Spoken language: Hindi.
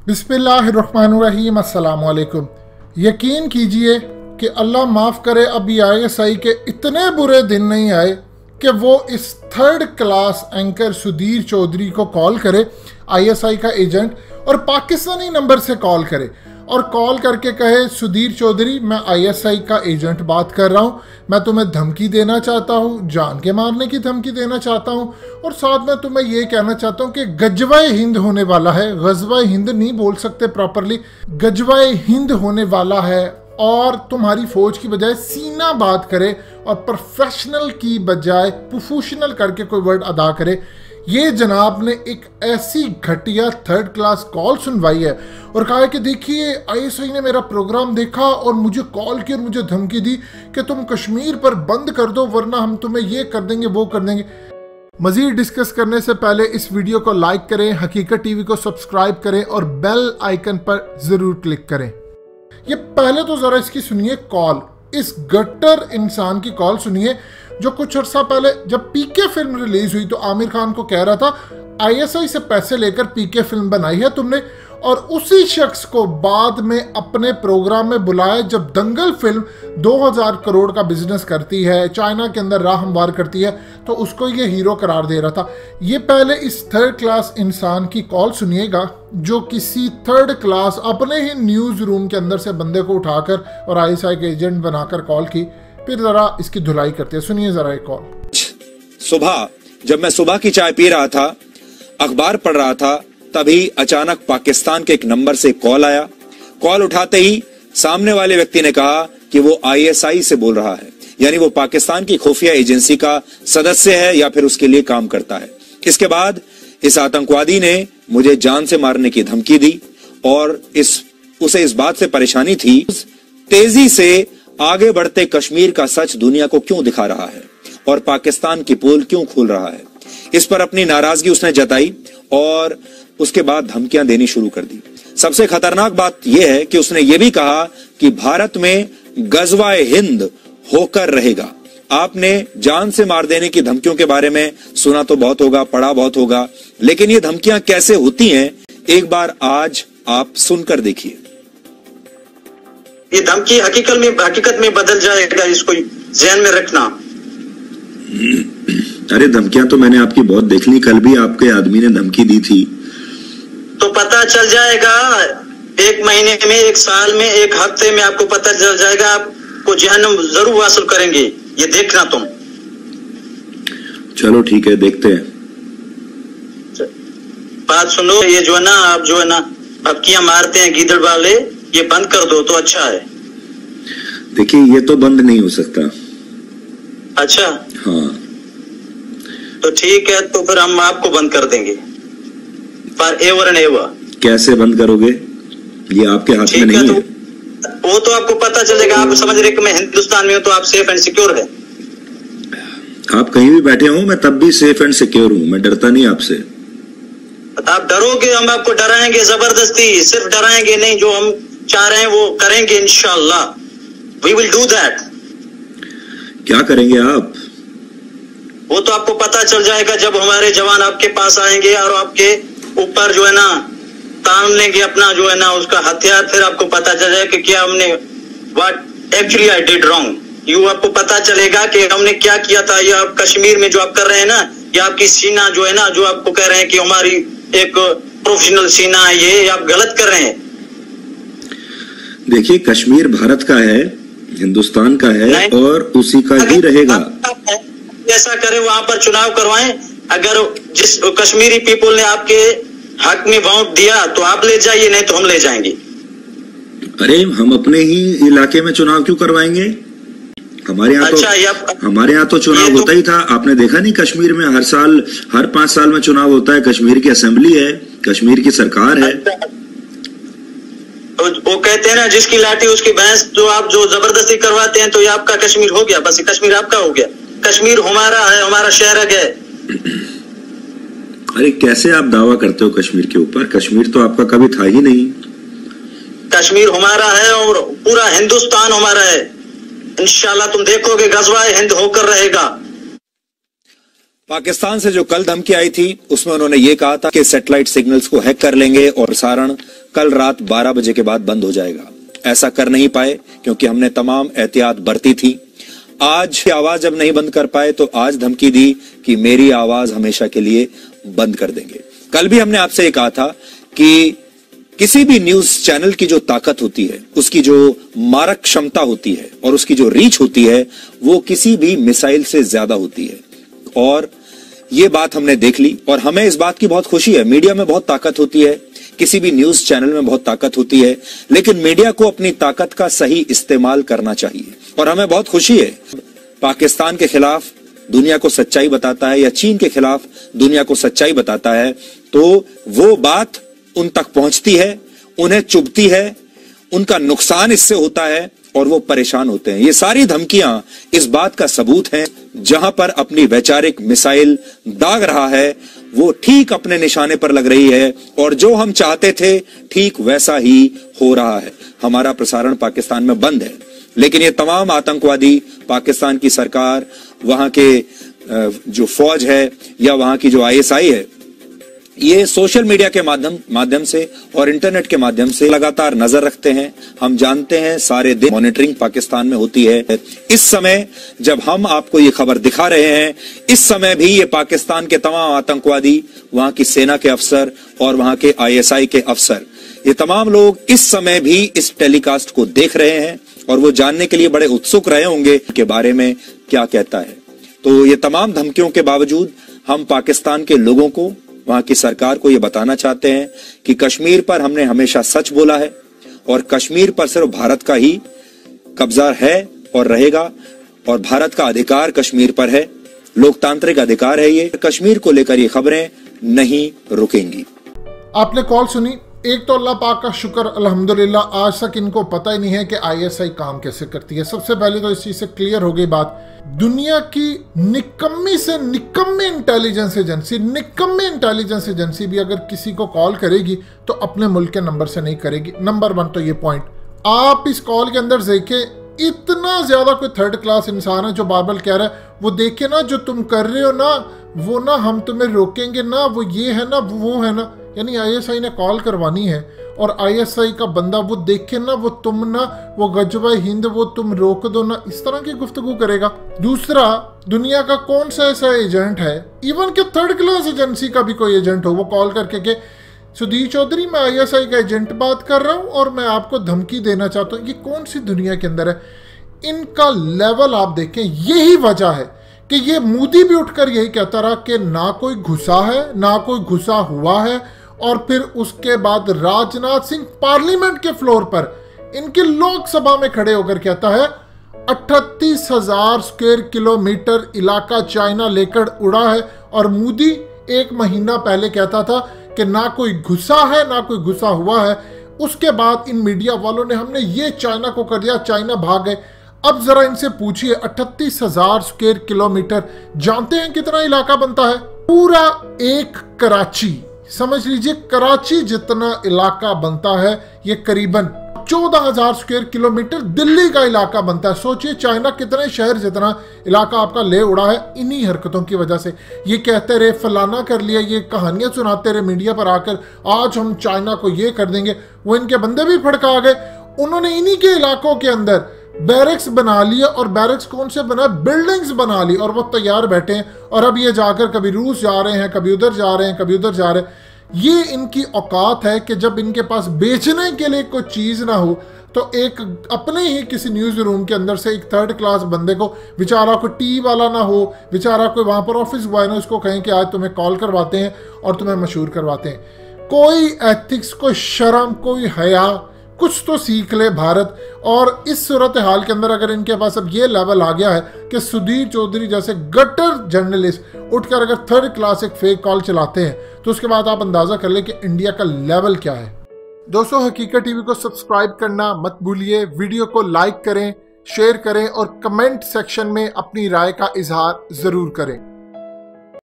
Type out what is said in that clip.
बिस्मिल्लाहिर्रहमानिर्रहीम, अस्सलाम वालेकुम। यकीन कीजिए कि अल्लाह माफ़ करे, अभी ISI के इतने बुरे दिन नहीं आए कि वो इस third class anchor Sudhir Chaudhary को कॉल करे, ISI का एजेंट, और पाकिस्तानी नंबर से कॉल करे और कॉल करके कहे, सुधीर चौधरी मैं ISI का एजेंट बात कर रहा हूँ, मैं तुम्हें धमकी देना चाहता हूँ, जान के मारने की धमकी देना चाहता हूँ, और साथ में तुम्हें ये कहना चाहता हूँ कि गजवाए हिंद होने वाला है। गजवाए हिंद नहीं बोल सकते प्रॉपरली, गजवाए हिंद होने वाला है, और तुम्हारी फौज की बजाय सीना बात करे और प्रोफेशनल की बजाय प्रोफेशनल करके कोई वर्ड अदा करे। ये जनाब ने एक ऐसी घटिया थर्ड क्लास कॉल सुनवाई है और कहा है कि देखिए ISI ने मेरा प्रोग्राम देखा और मुझे कॉल की और मुझे धमकी दी कि तुम कश्मीर पर बंद कर दो वरना हम तुम्हें ये कर देंगे वो कर देंगे। मजीद डिस्कस करने से पहले इस वीडियो को लाइक करें, हकीकत टीवी को सब्सक्राइब करें और बेल आइकन पर जरूर क्लिक करें। ये पहले तो जरा इसकी सुनिए कॉल, इस गट्टर इंसान की कॉल सुनिए जो कुछ अर्सा पहले जब PK फिल्म रिलीज हुई तो आमिर खान को कह रहा था ISI से पैसे लेकर PK फिल्म बनाई है तुमने, और उसी शख्स को बाद में अपने प्रोग्राम में बुलाया जब दंगल फिल्म 2000 करोड़ का बिजनेस करती है, चाइना के अंदर राह हमवार करती है, तो उसको ये हीरो करार दे रहा था। ये पहले इस थर्ड क्लास इंसान की कॉल सुनिएगा जो किसी थर्ड क्लास अपने ही न्यूज़ रूम के अंदर से बंदे को उठाकर और ISI के एजेंट बनाकर कॉल की, फिर जरा इसकी धुलाई करते हैं। सुनिए जरा एक कॉल। सुबह जब मैं सुबह की चाय पी रहा था, अखबार पढ़ रहा था, तभी अचानक पाकिस्तान के एक नंबर से कॉल आया। कॉल उठाते ही सामने वाले व्यक्ति ने कहा कि वो ISI से बोल रहा है, यानी वो पाकिस्तान की खुफिया एजेंसी का सदस्य है या फिर उसके लिए काम करता है। इसके बाद इस आतंकवादी ने मुझे जान से मारने की धमकी दी और उसे इस बात से परेशानी थी तेजी से आगे बढ़ते कश्मीर का सच दुनिया को क्यों दिखा रहा है और पाकिस्तान की पोल क्यों खोल रहा है। इस पर अपनी नाराजगी उसने जताई और उसके बाद धमकियां देनी शुरू कर दी। सबसे खतरनाक बात यह है कि उसने यह भी कहा कि भारत में गजवाए हिंद होकर रहेगा। आपने जान से मार देने की धमकियों के बारे में सुना तो बहुत होगा, पढ़ा बहुत होगा, लेकिन ये धमकियां कैसे होती हैं एक बार आज आप सुनकर देखिए। ये धमकी हकीकत में बदल जाएगा, इसको ध्यान में रखना। अरे धमकियां तो मैंने आपकी बहुत देख ली, कल भी आपके आदमी ने धमकी दी थी। तो पता चल जाएगा, एक महीने में, एक साल में, एक हफ्ते में आपको पता चल जाएगा। आपको जहन्नम जरूर वासल करेंगे, ये देखना तुम। चलो ठीक है, देखते हैं। बात सुनो, ये जो है ना, आप जो है ना धमकियां मारते हैं गीदड़ वाले, ये बंद कर दो तो अच्छा है। देखिए ये तो बंद नहीं हो सकता। अच्छा हाँ तो ठीक है, तो फिर हम आपको बंद कर देंगे पर एवर एंड एवर। कैसे बंद करोगे, ये आपके हाथ में नहीं है। तो वो तो आपको पता चलेगा। आप समझ रहे कि मैं हिंदुस्तान में हूँ तो आप सेफ एंड सिक्योर है। आप कहीं भी बैठे हो, मैं तब भी सेफ एंड सिक्योर हूँ, मैं डरता नहीं आपसे। आप डरोगे, हम आपको डराएंगे जबरदस्ती, सिर्फ डराएंगे नहीं, जो हम चाह रहे हैं वो करेंगे इंशाल्लाह। We will do that. क्या करेंगे आप? वो तो आपको पता चल जाएगा जब हमारे जवान आपके पास आएंगे और आपके ऊपर जो है ना तान लेंगे अपना जो है ना उसका हथियार, फिर आपको पता चल जाएगा कि क्या हमने what actually I did wrong. You आपको पता चलेगा कि हमने क्या किया था। ये आप कश्मीर में जो आप कर रहे हैं ना, ये आपकी सीना जो है ना, जो आपको कह रहे हैं कि हमारी एक प्रोफेशनल सीना है, ये आप गलत कर रहे हैं। देखिए कश्मीर भारत का है, हिंदुस्तान का है और उसी का ही रहेगा। ऐसा करें, वहां पर चुनाव करवाएं। अगर जिस कश्मीरी पीपल ने आपके हक में वोट दिया तो आप ले जाइए, नहीं तो हम ले जाएंगे। अरे हम अपने ही इलाके में चुनाव क्यों करवाएंगे? हमारे यहाँ तो चुनाव होता ही था। आपने देखा नहीं, कश्मीर में हर साल, हर 5 साल में चुनाव होता है। कश्मीर की असेंबली है, कश्मीर की सरकार है। वो कहते हैं ना, जिसकी लाठी उसकी भैंस। जो आप जो जबरदस्ती करवाते हैं तो ये आपका कश्मीर हो गया, बस कश्मीर आपका हो गया। कश्मीर हमारा है, हमारा शहर है। अरे कैसे आप दावा करते हो कश्मीर के ऊपर? कश्मीर तो आपका कभी था ही नहीं। कश्मीर हमारा है और पूरा हिंदुस्तान हमारा है। इंशाल्लाह तुम देखोगे गजवाए हिंद होकर रहेगा। पाकिस्तान से जो कल धमकी आई थी उसमें उन्होंने ये कहा था कि सैटेलाइट सिग्नल्स को हैक कर लेंगे और प्रसारण कल रात 12 बजे के बाद बंद हो जाएगा। ऐसा कर नहीं पाए क्योंकि हमने तमाम एहतियात बरती थी। आज की आवाज जब नहीं बंद कर पाए तो आज धमकी दी कि मेरी आवाज हमेशा के लिए बंद कर देंगे। कल भी हमने आपसे ये कहा था कि किसी भी न्यूज चैनल की जो ताकत होती है, उसकी जो मारक क्षमता होती है और उसकी जो रीच होती है, वो किसी भी मिसाइल से ज्यादा होती है। और ये बात हमने देख ली और हमें इस बात की बहुत खुशी है। मीडिया में बहुत ताकत होती है, किसी भी न्यूज चैनल में बहुत ताकत होती है, लेकिन मीडिया को अपनी ताकत का सही इस्तेमाल करना चाहिए। और हमें बहुत खुशी है, पाकिस्तान के खिलाफ दुनिया को सच्चाई बताता है या चीन के खिलाफ दुनिया को सच्चाई बताता है तो वो बात उन तक पहुंचती है, उन्हें चुभती है, उनका नुकसान इससे होता है और वो परेशान होते हैं। ये सारी धमकियां इस बात का सबूत हैं। जहां पर अपनी वैचारिक मिसाइल दाग रहा है वो ठीक अपने निशाने पर लग रही है और जो हम चाहते थे ठीक वैसा ही हो रहा है। हमारा प्रसारण पाकिस्तान में बंद है, लेकिन ये तमाम आतंकवादी, पाकिस्तान की सरकार, वहां के जो फौज है या वहां की जो ISI है, ये सोशल मीडिया के माध्यम से और इंटरनेट के माध्यम से लगातार नजर रखते हैं। हम जानते हैं सारे दिन मॉनिटरिंग पाकिस्तान में होती है। इस समय जब हम आपको ये खबर दिखा रहे हैं, इस समय भी ये पाकिस्तान के तमाम आतंकवादी, वहां की सेना के अफसर और वहां के ISI के अफसर, ये तमाम लोग इस समय भी इस टेलीकास्ट को देख रहे हैं और वो जानने के लिए बड़े उत्सुक रहे होंगे के बारे में क्या कहता है। तो ये तमाम धमकियों के बावजूद हम पाकिस्तान के लोगों को, वहां की सरकार को यह बताना चाहते हैं कि कश्मीर पर हमने हमेशा सच बोला है और कश्मीर पर सिर्फ भारत का ही कब्जा है और रहेगा और भारत का अधिकार कश्मीर पर है, लोकतांत्रिक अधिकार है ये। कश्मीर को लेकर ये खबरें नहीं रुकेंगी। आपने कॉल सुनी। एक तो अल्लाह पाक का शुक्र अल्हम्दुलिल्लाह, आज तक इनको पता ही नहीं है कि ISI काम कैसे करती है। सबसे पहले तो इस चीज से क्लियर हो गई बात, दुनिया की निकम्मी से निकम्मी इंटेलिजेंस एजेंसी भी अगर किसी को कॉल करेगी तो अपने मुल्क के नंबर से नहीं करेगी। नंबर 1 तो ये पॉइंट। आप इस कॉल के अंदर देखें, इतना ज्यादा कोई थर्ड क्लास इंसान है जो बार बार कह रहा है वो देखे ना जो तुम कर रहे हो ना, वो ना हम तुम्हें रोकेंगे ना, वो ये है ना, वो है ना। यानी ISI ने कॉल करवानी है और ISI का बंदा वो देखे ना, वो तुम ना, वो गजवा हिंद, वो तुम रोक दो ना, इस तरह की गुफ्तगू करेगा। दूसरा, दुनिया का कौन सा ऐसा एजेंट है, इवन के थर्ड क्लास एजेंसी का भी कोई एजेंट हो, वो कॉल करके के सुधीर चौधरी मैं ISI का एजेंट बात कर रहा हूं और मैं आपको धमकी देना चाहता हूं। ये कौन सी दुनिया के अंदर है? इनका लेवल आप देखें। यही वजह है कि ये मोदी भी उठकर यही कहता रहा कि ना कोई घुसा है ना कोई घुसा हुआ है, और फिर उसके बाद राजनाथ सिंह पार्लियामेंट के फ्लोर पर इनके लोकसभा में खड़े होकर कहता है 38,000 स्क्वायर किलोमीटर इलाका चाइना लेकर उड़ा है, और मोदी 1 महीना पहले कहता था कि ना कोई घुसा है ना कोई घुसा हुआ है। उसके बाद इन मीडिया वालों ने हमने ये चाइना को कर दिया, चाइना भाग गए। अब जरा इनसे पूछिए 38,000 स्क्वायर किलोमीटर जानते हैं कितना इलाका बनता है? पूरा एक कराची, समझ लीजिए कराची जितना इलाका बनता है। ये करीबन 14,000 स्क्वायर किलोमीटर दिल्ली का इलाका बनता है। सोचिए चाइना कितने शहर जितना इलाका आपका ले उड़ा है इन्हीं हरकतों की वजह से। ये कहते रहे फलाना कर लिया, ये कहानियां सुनाते रहे मीडिया पर आकर, आज हम चाइना को ये कर देंगे। वो इनके बंदे भी फड़का गए। उन्होंने इन्हीं के इलाकों के अंदर बैरक्स बना लिए, और बैरक्स कौन से बना, बिल्डिंग्स बना ली, और वो तैयार बैठे हैं। और अब ये जाकर कभी रूस जा रहे हैं, कभी उधर जा रहे हैं, कभी उधर जा रहे हैं। ये इनकी औकात है कि जब इनके पास बेचने के लिए कोई चीज ना हो तो एक अपने ही किसी न्यूज रूम के अंदर से एक थर्ड क्लास बंदे को, बेचारा कोई टी वाला ना हो, बेचारा कोई वहां पर ऑफिस बॉय ना, उसको कहें कि आज तुम्हें कॉल करवाते हैं और तुम्हें मशहूर करवाते हैं। कोई एथिक्स, कोई शर्म, कोई हया, कुछ तो सीख ले भारत। और इस सूरत हाल के अंदर अगर इनके पास अब ये लेवल आ गया है कि सुधीर चौधरी जैसे गटर जर्नलिस्ट उठकर अगर थर्ड क्लास एक फेक कॉल चलाते हैं, तो उसके बाद आप अंदाजा कर ले कि इंडिया का लेवल क्या है। दोस्तों, हकीकत टीवी को सब्सक्राइब करना मत भूलिए, वीडियो को लाइक करें, शेयर करें और कमेंट सेक्शन में अपनी राय का इजहार जरूर करें।